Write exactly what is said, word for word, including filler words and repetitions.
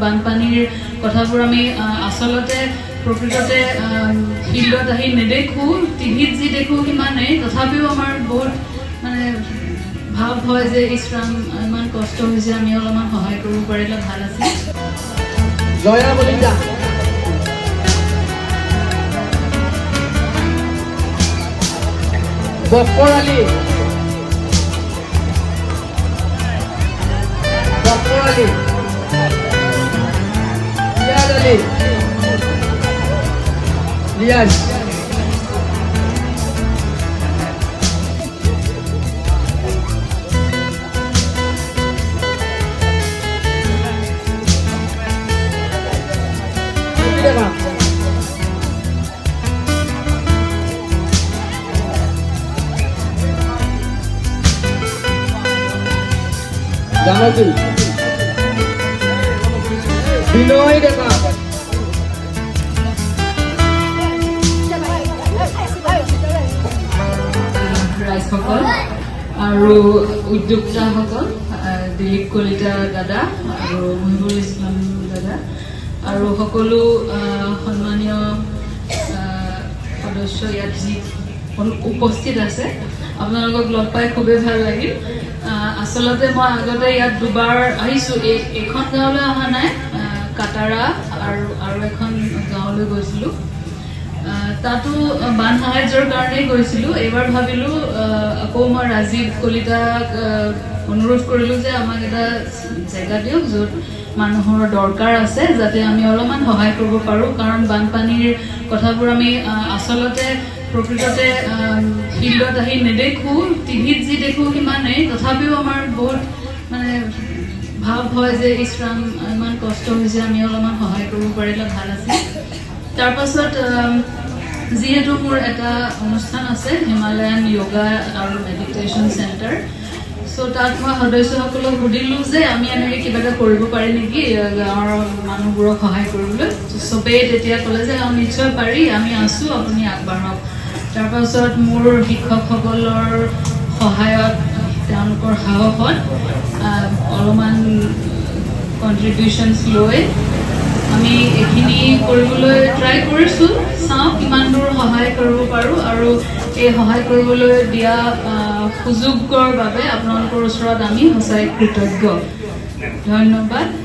বানপানীৰ কথাবোৰ আমি আচলতে প্ৰকৃততে ফিল্ডত আহি নেদেখো, টিভিত যি দেখো সিমানেই, তথাপিও আমাৰ বহুত মানে ভাৱ হয় যে ইছৰাম ইমান কষ্ট হৈছে, আমি অলপমান সহায় কৰিব পাৰিলে ভাল আছিল। জয়া বলিতা বক্কৰ আলী বক্কৰ আলী লিয়াজ আলী লিয়াজ জানকী বিনয় ডেকা ৰাইজসকল আৰু উদ্যোক্তাসকল, দিলীপ কলিতা দাদা আৰু মহিবুল ইছলাম দাদা আৰু সকলো সন্মানীয় সদস্য ইয়াত যি উপস্থিত আছে, আপোনালোকক লগ পাই খুবেই ভাল লাগিল। আচলতে মই আগতে ইয়াত দুবাৰ আহিছোঁ, এই এইখন গাঁৱলৈ অহা নাই, কাটাৰা আৰু আৰু এখন গাঁৱলৈ গৈছিলোঁ, তাতো বান সাহায্যৰ কাৰণেই গৈছিলোঁ। এইবাৰ ভাবিলোঁ আকৌ মই ৰাজীৱ কলিতাক অনুৰোধ কৰিলোঁ যে আমাক এটা জেগা দিয়ক য'ত মানুহৰ দৰকাৰ আছে, যাতে আমি অলপমান সহায় কৰিব পাৰোঁ, কাৰণ বানপানীৰ কথাবোৰ আমি আচলতে প্ৰকৃততে ফিল্ডত আহি নেদেখো, টিভিত যি দেখো সিমানেই, তথাপিও আমাৰ বহুত মানে ভাৱ হয় যে ইছৰাম ইমান কষ্ট হৈছে, আমি অলপমান সহায় কৰিব পাৰিলে ভাল আছিল। তাৰপাছত যিহেতু মোৰ এটা অনুষ্ঠান আছে হিমালয়ান য়োগা আৰু মেডিটেশ্যন চেণ্টাৰ, চ' তাত মই সদস্যসকলক সুধিলোঁ যে আমি এনেকৈ কিবা এটা কৰিব পাৰি নেকি গাঁৱৰ মানুহবোৰক সহায় কৰিবলৈ। চবেই তেতিয়া ক'লে যে অঁ নিশ্চয় পাৰি, আমি আছোঁ, আপুনি আগবাঢ়ক। তাৰপাছত মোৰ শিক্ষকসকলৰ সহায়ত, তেওঁলোকৰ সাহসত অলপমান কণ্ট্ৰিবিউশ্যনছ লৈ আমি এইখিনি কৰিবলৈ ট্ৰাই কৰিছোঁ, চাওঁ কিমান দূৰ সহায় কৰিব পাৰোঁ। আৰু এই সহায় কৰিবলৈ দিয়া সুযোগৰ বাবে আপোনালোকৰ ওচৰত আমি সঁচাই কৃতজ্ঞ। ধন্যবাদ।